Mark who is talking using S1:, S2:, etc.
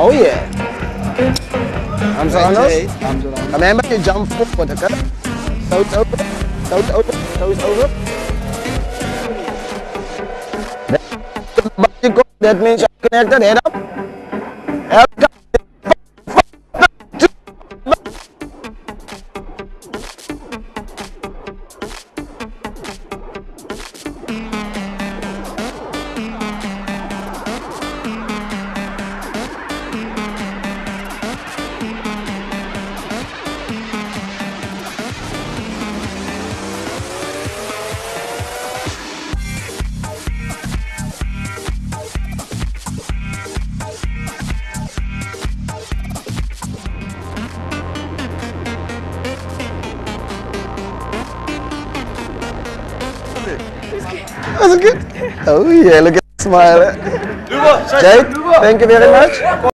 S1: Oh yeah. Arms around us.
S2: Arms around.
S1: Remember you jump forward, okay? Toes over, toes over, toes over. That means you're connected, head up. Head up. Was it good? Oh yeah, look at the smile. Jake, thank you very much.